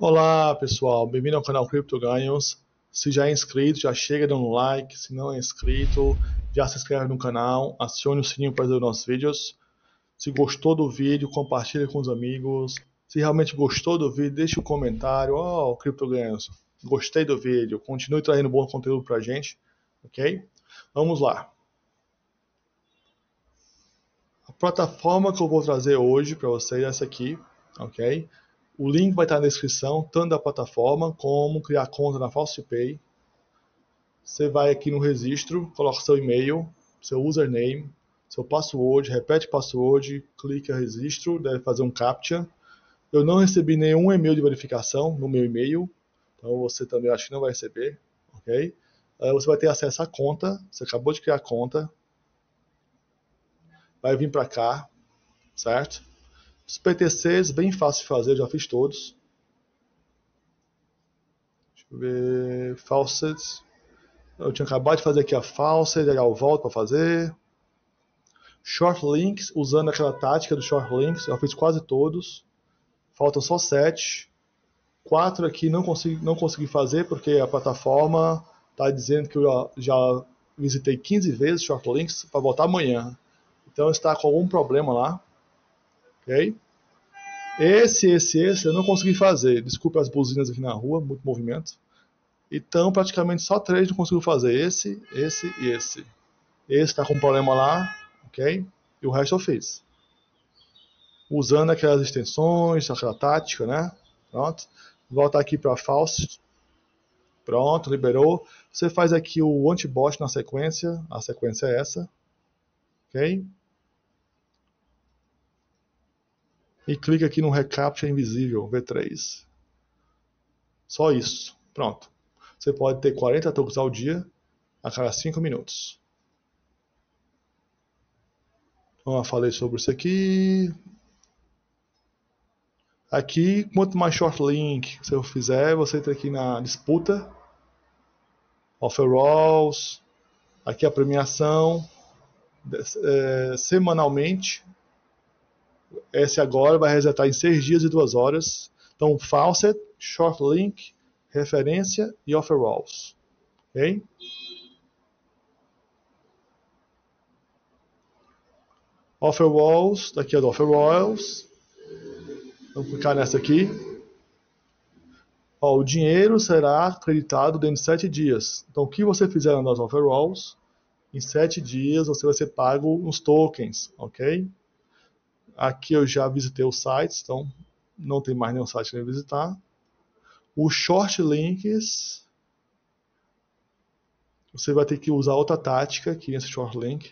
Olá pessoal, bem-vindo ao canal Cripto Ganhos. Se já é inscrito, já chega dando um like. Se não é inscrito, já se inscreve no canal, acione o sininho para ver os nossos vídeos. Se gostou do vídeo, compartilhe com os amigos. Se realmente gostou do vídeo, deixe um comentário. Cripto Ganhos, gostei do vídeo. Continue trazendo bom conteúdo pra gente, ok? Vamos lá. A plataforma que eu vou trazer hoje para vocês é essa aqui, ok? O link vai estar na descrição, tanto da plataforma como criar conta na FalsiPay. Você vai aqui no registro, coloca seu e-mail, seu username, seu password, repete o password, clica em registro, deve fazer um CAPTCHA. Eu não recebi nenhum e-mail de verificação no meu e-mail, então você também acho que não vai receber, ok? Você vai ter acesso à conta, você acabou de criar a conta, vai vir para cá, certo? Os PTCs, bem fácil de fazer, já fiz todos. Deixa eu ver, Faucets. Eu tinha acabado de fazer aqui a Faucet, aí eu volto para fazer. Short Links, usando aquela tática do Short Links, eu fiz quase todos. Faltam só 7. 4 aqui não consegui fazer, porque a plataforma está dizendo que eu já visitei 15 vezes Short Links para voltar amanhã. Então está com algum problema lá. Ok? Esse eu não consegui fazer. Desculpe as buzinas aqui na rua, muito movimento. Então praticamente só 3 não consigo fazer. Esse e esse. Esse está com problema lá, ok? E o resto eu fiz. Usando aquelas extensões, aquela tática, né? Pronto. Voltar aqui para Faust. Pronto, liberou. Você faz aqui o antibot na sequência. A sequência é essa. Ok? E clica aqui no Recaptcha Invisível, V3. Só isso. Pronto. Você pode ter 40 tokens ao dia, a cada 5 minutos. Então, eu falei sobre isso aqui. Aqui, quanto mais short link você fizer, você entra aqui na disputa, offer rolls, aqui a premiação, semanalmente. Esse agora vai resetar em 6 dias e 2 horas. Então, faucet, short link, referência e offer rolls. Ok? Offer rolls, daqui é do offer rolls. Vamos clicar nessa aqui. O dinheiro será acreditado dentro de 7 dias. Então, o que você fizer nas offer rolls, em 7 dias você vai ser pago nos tokens, ok? Aqui eu já visitei os sites, então não tem mais nenhum site para visitar. Os short links, você vai ter que usar outra tática aqui nesse short link.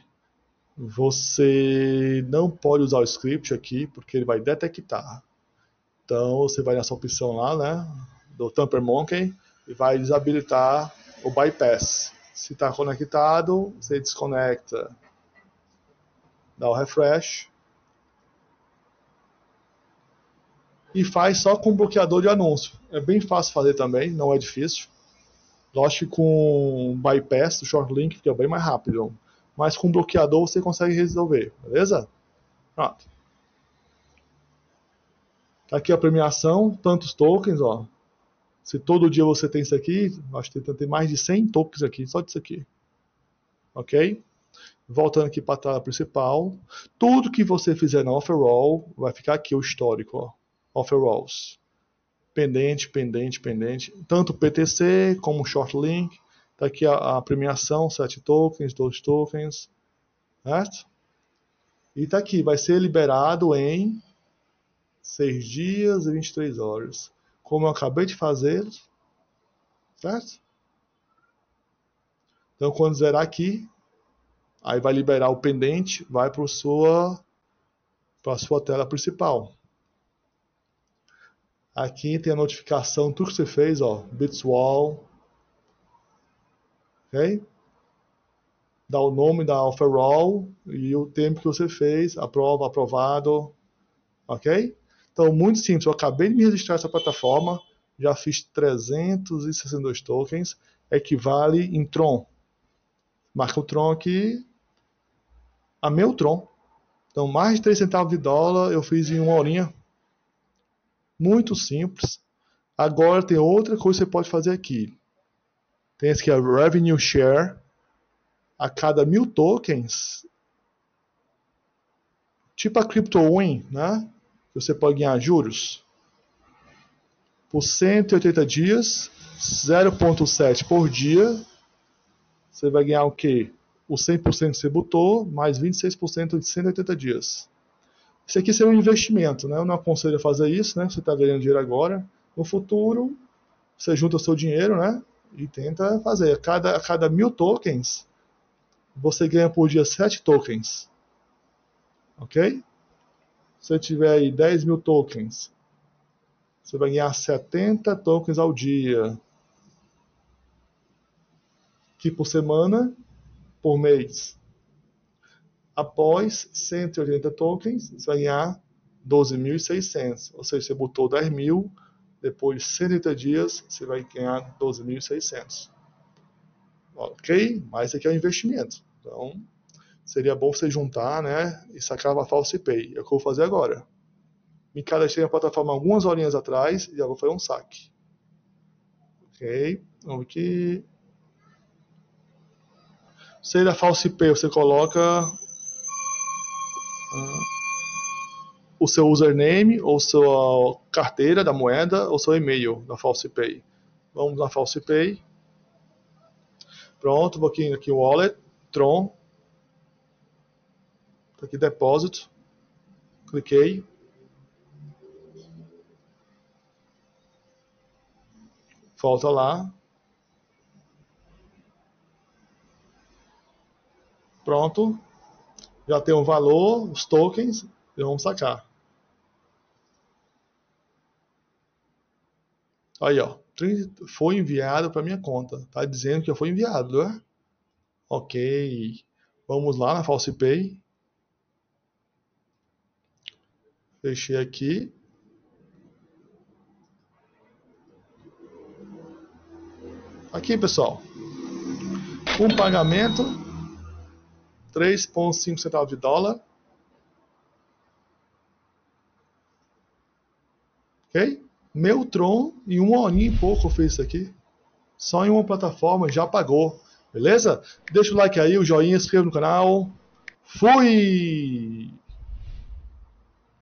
Você não pode usar o script aqui, porque ele vai detectar. Então você vai nessa opção lá, né, do Tamper Monkey, e vai desabilitar o bypass. Se está conectado, você desconecta, dá o refresh, e faz só com bloqueador de anúncio. É bem fácil fazer também, não é difícil. Lógico que com bypass, o short link fica bem mais rápido, mas com bloqueador você consegue resolver, beleza? Pronto. Aqui a premiação, tantos tokens, ó. Se todo dia você tem isso aqui, acho que tem mais de 100 tokens aqui, só disso aqui. Ok? Voltando aqui para a tela principal, tudo que você fizer na offer roll vai ficar aqui o histórico, ó. Offer rolls. Pendente, pendente, pendente. Tanto PTC como short link. Tá aqui a premiação, 7 tokens, 2 tokens. Certo? E tá aqui, vai ser liberado em 6 dias e 23 horas. Como eu acabei de fazer, certo? Então quando zerar aqui, aí vai liberar o pendente, vai para a sua tela principal. Aqui tem a notificação, tudo que você fez, ó, Bitswall, ok? Dá o nome da offer roll e o tempo que você fez, aprova, aprovado, ok? Então, muito simples, eu acabei de me registrar nessa plataforma, já fiz 362 tokens, equivale em Tron. Marca o Tron aqui, a meu Tron. Então, mais de 3 centavos de dólar eu fiz em 1 horinha. Muito simples. Agora tem outra coisa que você pode fazer aqui. Tem esse aqui, a Revenue Share. A cada 1000 tokens, tipo a CryptoWin, né? Você pode ganhar juros. Por 180 dias, 0,7 por dia, você vai ganhar o quê? O 100% que você botou, mais 26% de 180 dias. Isso aqui seria um investimento, né? Eu não aconselho a fazer isso, né? Você está ganhando dinheiro agora. No futuro, você junta o seu dinheiro, né? E tenta fazer. A cada 1000 tokens, você ganha por dia 7 tokens. Ok? Se você tiver aí 10.000 tokens, você vai ganhar 70 tokens ao dia. Que por semana, por mês. Após 180 tokens, você vai ganhar 12.600. Ou seja, você botou 10.000, depois de 180 dias, você vai ganhar 12.600. Ok? Mas isso aqui é um investimento. Então, seria bom você juntar, né? E sacar a False Pay. É o que eu vou fazer agora. Me cadastrei na plataforma algumas horinhas atrás e já vou fazer um saque. Ok? Vamos aqui. Se da False Pay você coloca o seu username ou sua carteira da moeda ou seu e-mail da False Pay. Vamos na False Pay. Pronto, vou aqui o Wallet, Tron. Tá aqui Deposit. Cliquei. Volta lá. Pronto. Já tem um valor, os tokens, e vamos sacar. Aí, ó. Foi enviado para minha conta. Tá dizendo que já foi enviado, né? Ok. Vamos lá na False Pay. Fechei aqui. Aqui, pessoal. Um pagamento. 3,5 centavos de dólar. Ok? Meu Tron, em uma horinha e pouco eu fiz isso aqui. Só em uma plataforma já pagou. Beleza? Deixa o like aí, o joinha, inscreva no canal. Fui!